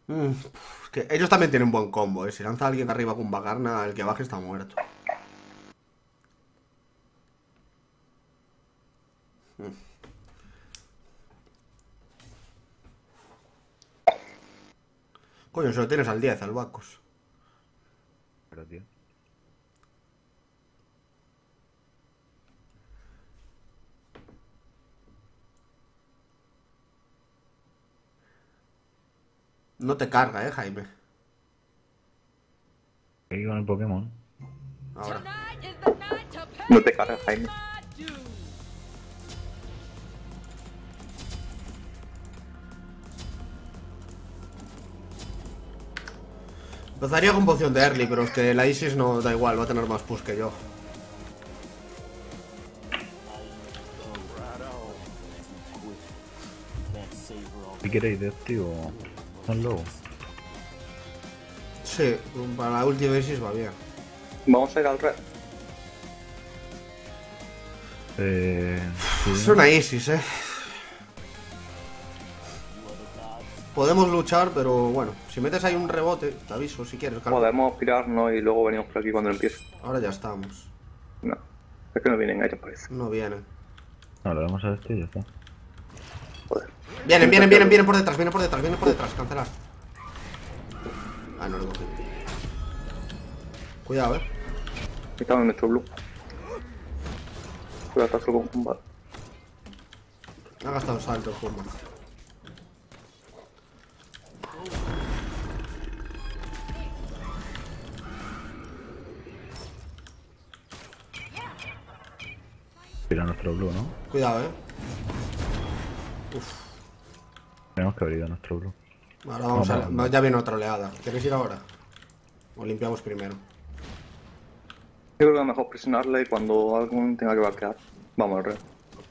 Es que ellos también tienen buen combo, ¿eh? Si lanza a alguien arriba con Bacarna, el que baje está muerto. Coño, solo tienes al 10, al Bacchus. Pero, tío. No te carga, Jaime. Ahí con el Pokémon. Ahora. No te cargas, Jaime. Empezaría con poción de early, pero es que la Isis no da igual, va a tener más push que yo. ¿Qué queréis de tío? Son lobos. Sí, para la última Isis va bien. Vamos a ir al red. Sí. Es una Isis, Podemos luchar, pero bueno, si metes ahí un rebote, te aviso si quieres. Calma. Podemos pirarnos y luego venimos por aquí cuando empiece. Ahora ya estamos. No. Es que no vienen ellos, parece. No vienen. No, lo vamos a este y ya está. Joder. Vienen por detrás, vienen por detrás, cancelar. Ah, no lo cogí. Cuidado, Estamos en nuestro blue. Cuidado, está solo con combate. Ha gastado salto el Puma. Tira nuestro blue, ¿no? Cuidado, Tenemos que haber ido a nuestro blue. Ahora vamos No. Ya viene otra oleada. ¿Queréis ir ahora? O limpiamos primero. Yo creo que es mejor presionarle y cuando alguien tenga que vaquear, vamos al red.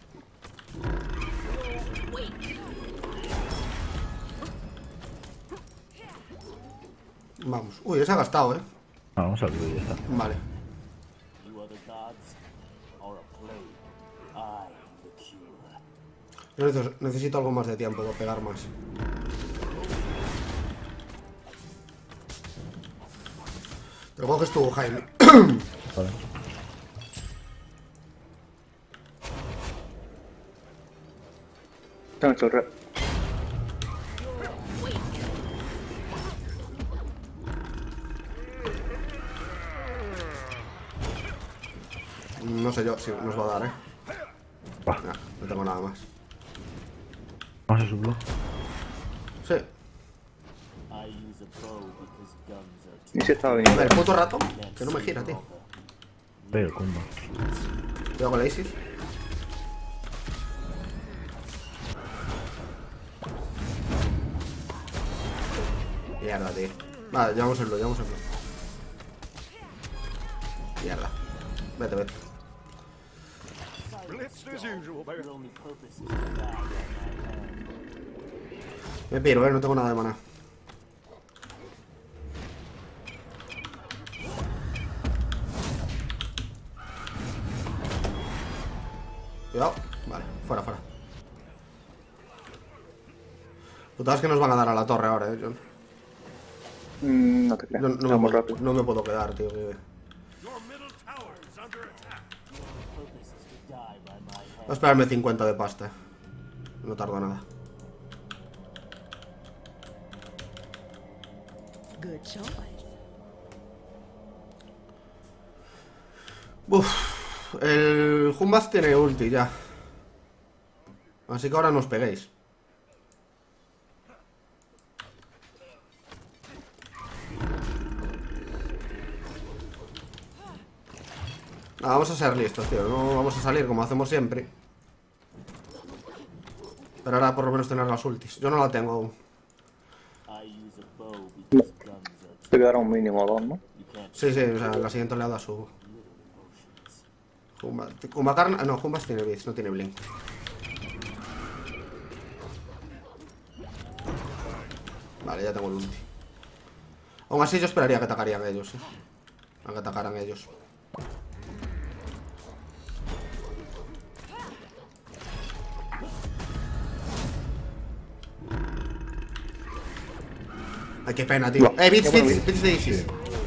Vamos. Uy, ese ha gastado, Vamos al blue y ya está. Vale. Yo necesito algo más de tiempo para pegar más. Te lo coges tú, Jaime. Vale. Se han hecho el red. No sé yo si nos va a dar, Va. Nah, no tengo nada más. Vamos a su blue. Sí. Y si estaba A viniendo. ver, puto rato. Que no me gira, tío. Veo el combo. Cuidado con la Isis. Mierda, tío. Vale, llevamos el blue, llevamos el blue. Mierda. Vete, vete. Me piro, no tengo nada de maná. Cuidado. Vale, fuera, fuera. Putas que nos van a dar a la torre ahora, John. No te creas. Vamos rápido. No me puedo quedar, tío. Voy a esperarme 50 de pasta. No tardo nada. Uff, el Jumbas tiene ulti ya. Así que ahora no os peguéis. Nada, vamos a ser listos, tío. No vamos a salir como hacemos siempre. Pero ahora por lo menos tener las ultis. Yo no la tengo aún. Te quedará un mínimo o dos, ¿no? Sí, sí, o sea, la siguiente oleada subo. Jumbacarna. No, Jumbas tiene Blitz, no tiene Blink. Vale, ya tengo el ulti. Aún así yo esperaría que atacarían ellos, a que atacaran ellos. Ay, qué pena, tío. Bits de Isis.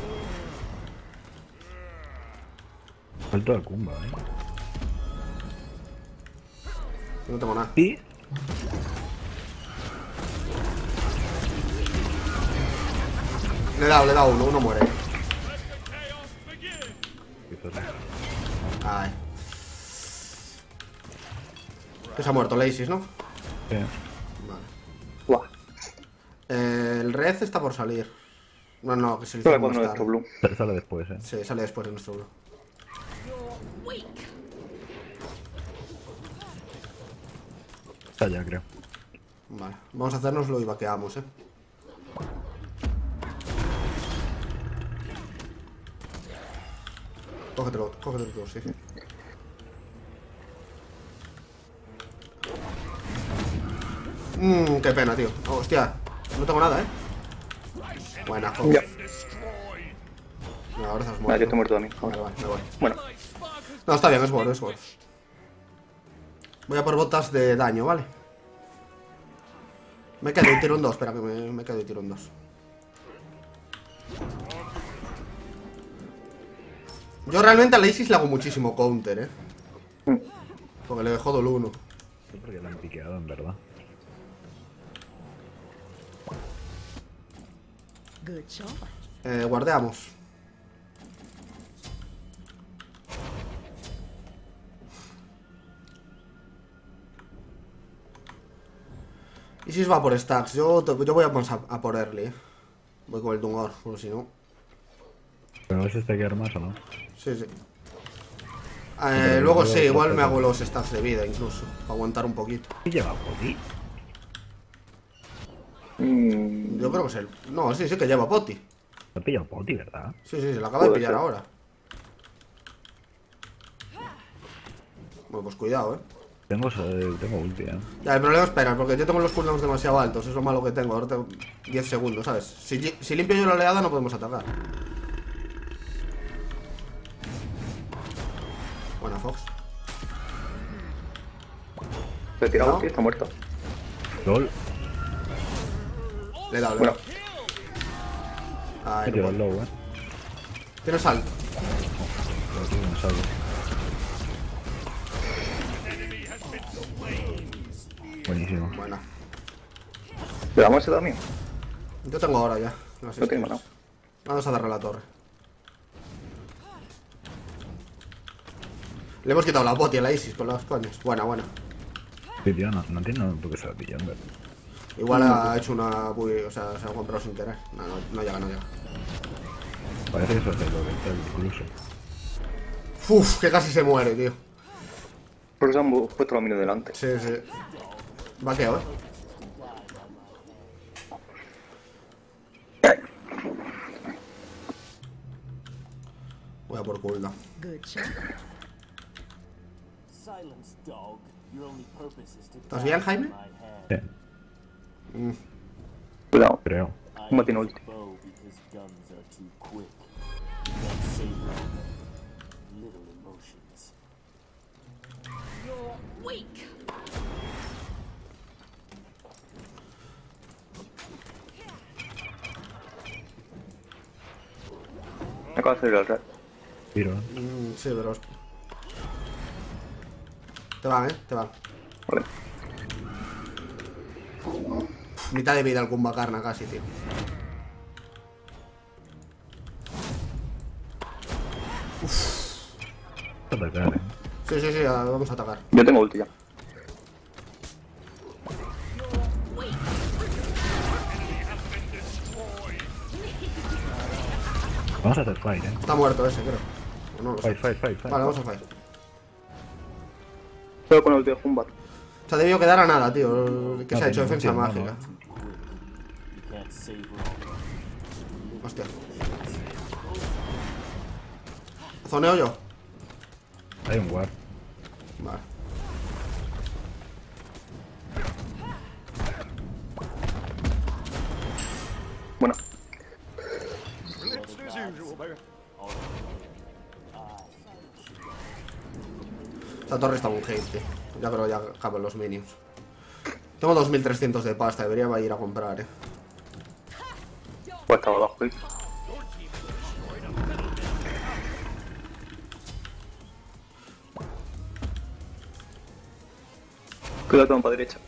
Falta la cumba, No tengo nada. ¿Y? Le he dado uno muere. Ay. Que se ha muerto Isis, ¿no? Sí. Vale. Buah. El red está por salir. No, que se le Solo hizo cuando más nuestro tarde. blue. Sale después, Sí, sale después de nuestro blue. Está ya, creo. Vale, vamos a hacérnoslo y vaqueamos, Cógetelo tú, sí. Qué pena, tío. Hostia, no tengo nada, Buena, Fox. Ya. No, ahora estás Vale, muerto. yo estoy muerto también. Vale, me voy. Bueno, No, está bien, es bueno, es bueno. Voy a por botas de daño, ¿vale? Me quedo y tiro un 2, espera que me quedo y tiro un 2. Yo realmente a la Isis le hago muchísimo counter, porque le jodo el 1. Sí, porque la han piqueado, en verdad. Good choice. Guardeamos. Isis va por stacks. Yo voy a por early, Voy con el Dungor, porque si no. Pero a ver si te quedar más o no. Sí, sí. Luego sí, igual me hago los stacks de vida incluso, para aguantar un poquito. ¿Qué lleva Poti? Yo creo que es el... No, sí que lleva Poti. Te ha pillado Poti, ¿verdad? Sí, se la acaba de Puede pillar ser. ahora. Bueno, pues cuidado, Tengo ulti, Ya, el problema es esperar, porque yo tengo los cooldowns demasiado altos, es lo malo que tengo. Ahora tengo 10 segundos, ¿sabes? Si limpio yo la oleada no podemos atacar. Buena, Fox. se ha tirado No. aquí, está muerto. LOL. Le he dado, Bueno, Ay, He no tirado el puedo. low, Tiene salto. Pero aquí no salgo. Buenísimo. Buena. ¿le damos ese también? Yo tengo ahora ya. No sé No tengo nada. Vamos a darle a la torre. Le hemos quitado la bot y a la Isis con las coñas. Buena, buena. Sí, tío, no entiendo por qué se la pillan, ¿verdad? Igual ha hecho una... O sea, se ha comprado sin querer. No llega, no llega. Parece que eso es lo que está incluso. Uf, que casi se muere, tío. Porque se han puesto los minions delante. Sí, sí. Vaqueo, Voy a por cooldown. Good choice. Silence, dog. Your only purpose is to ¿Estás bien, Jaime? Sí, Cuidado, creo. ¿cómo tiene ulti? bow because guns are too quick. You can't save longer. Little emotions. You're weak. Me acaba de salir el red. Tiro, Sí, pero... Te van, te van. Vale. Mitad de vida el Kumbakarna casi, tío. atacar, Sí, sí, sí, vamos a atacar. Yo tengo ulti ya. Vamos a hacer fight, Está muerto ese, creo. O no lo sé. Fight. Vale, vamos a fight. Solo con el ulti de Humbat. Se ha debido quedar a nada, tío. Que se ha hecho No, defensa no, no. mágica. You can't save longer. Hostia. ¿Zoneo yo? Hay un guard. Vale. Bueno, Esta torre está un hate, tío. Ya creo que ya acaban los minions. Tengo 2300 de pasta, debería ir a comprar, Pues estaba abajo ahí. Cuidado que van para derecha.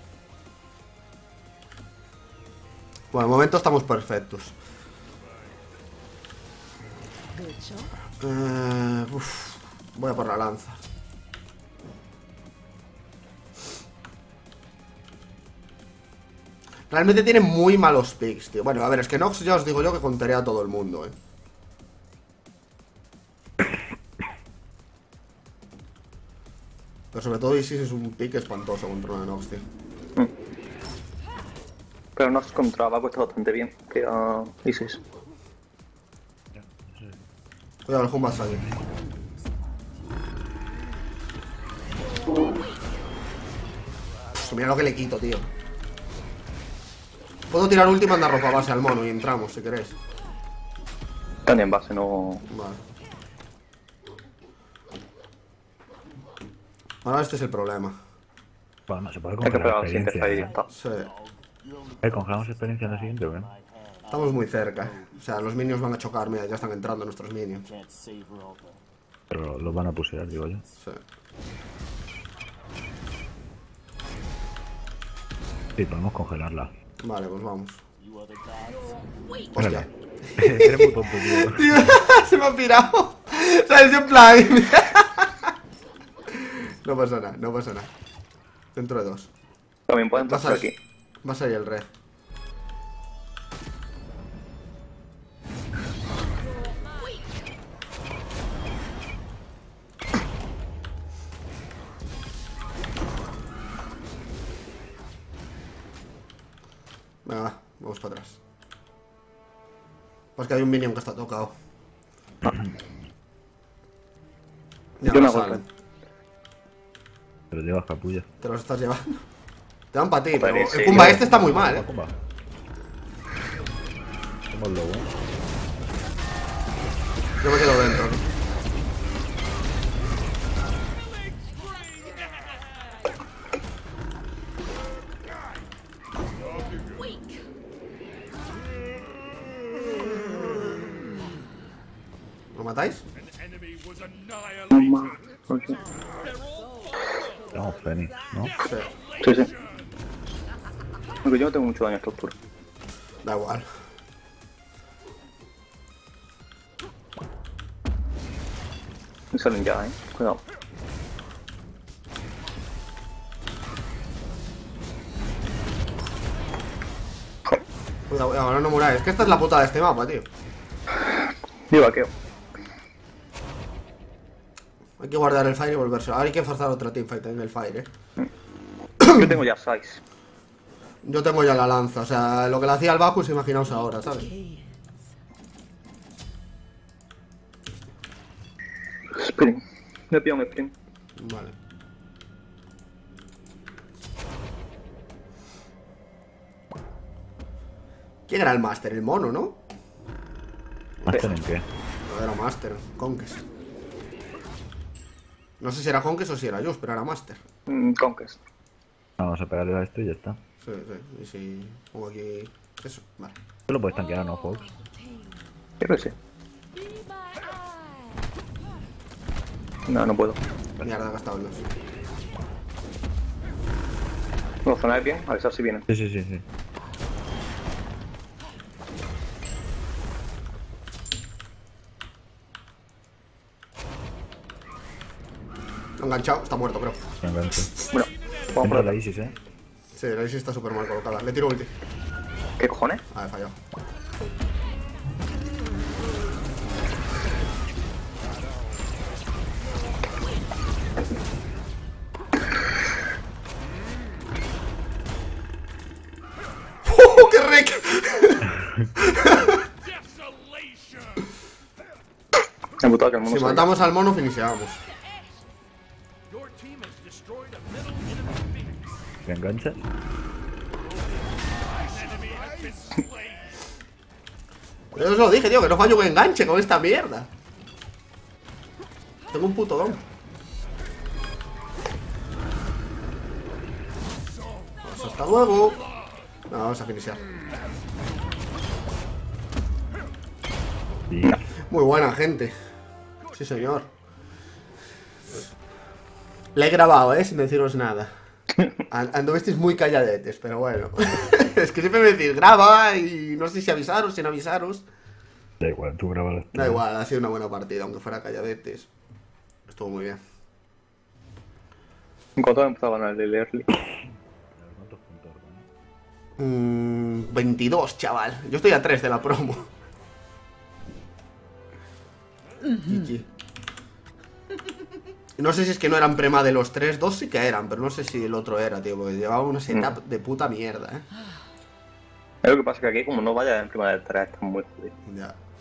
Bueno, de momento estamos perfectos. Good choice. Voy a por la lanza. Realmente tiene muy malos picks, tío. Bueno, a ver, es que Nox ya os digo yo que contaré a todo el mundo, Pero sobre todo Isis es un pick espantoso contra una Nox, tío. Pero Nox contra Baco está bastante bien. Que a Isis. Cuidado, el Hum va a salir. Mira lo que le quito, tío. Puedo tirar última andar ropa base al mono y entramos, si queréis. También base, no. Vale. Ahora este es el problema. Bueno, se puede Hay que congelar pegar al siguiente experiencia. y ya está. Sí. ¿Congelamos experiencia en la siguiente o qué? Estamos muy cerca. O sea, los minions van a chocar, mira, ya están entrando nuestros minions. Can't savor all the Pero los van a pusear, digo yo. Sí. Sí, podemos congelarla. Vale, pues vamos. you other bags. Hostia. Eres muy tonto, tío. Tío, se me ha pirado. ¿Sabes? En plan. No pasa nada, no pasa nada. Dentro de 2. También pueden Va a pasar salir, aquí. va a salir el red. Venga, va, vamos para atrás. Pues que hay un minion que está tocado. Ya Yo no me hago salen. Te lo llevas, capullo. Te los estás llevando. Te dan para ti, Joder, pero sí, el Kumba yo- este está muy mal, Comba. Somos lobos. Yo me quedo dentro. ¿Lo matáis? Toma. Ok. Tenemos Penny, ¿no? Sí. Sí, sí. Aunque yo no tengo mucho daño a estructura. Da igual. Me salen ya, Cuidado. Cuidado, ahora no muráis. Es que esta es la puta de este mapa, tío. Yo vaqueo. Hay que guardar el fire y volverse. Ahora hay que forzar otra teamfight en el fire, Yo tengo ya 6. Yo tengo ya la lanza, o sea, lo que le hacía al Bacchus, imaginaos ahora, ¿sabes? Sprint. Me pido un sprint. Vale. ¿Quién era el Master? El mono, ¿no? ¿Master en qué? No era Master, Conquest. No sé si era Conquest o si era Just, pero era Master. Conquest. Vamos a pegarle a esto y ya está. Sí, sí. Y si pongo aquí... Eso, vale. Tú lo puedes tanquear, ¿no, Fox? Creo que sí. No, no puedo. Mierda, he gastado el 2. No, zona es bien, avisar si vienen. Sí, sí, sí, sí. Lo he enganchado, está muerto, creo. Me engancho. Bueno, vamos por Entra la atrás. Isis, ¿eh? Sí, la Isis está súper mal colocada. Le tiro ulti. ¿Qué cojones? Ah, he fallado. ¡Qué rec! Me he putado que el mono Si se vaya. matamos al mono, finishamos. ¿Me enganchas? Yo os lo dije, tío, que no fallo que enganche con esta mierda. Tengo un puto don. Pues hasta luego. No, vamos a finishar. Sí. Muy buena, gente. Sí, señor. La he grabado, sin deciros nada. Anduvisteis muy calladetes, pero bueno. Es que siempre me decís, graba y no sé si avisaros, sin avisaros. Da igual, tú grabas. Da igual, ha sido una buena partida, aunque fuera calladetes. Estuvo muy bien. ¿En cuánto empezaban el del early? ¿Cuántos puntos, no? 22, chaval. Yo estoy a 3 de la promo. GG. No sé si es que no eran prema de los 3, 2 sí que eran, pero no sé si el otro era, tío, porque llevaba una setup de puta mierda, Es lo que pasa que aquí como no vaya en prima del 3 está muy jodido. Ya.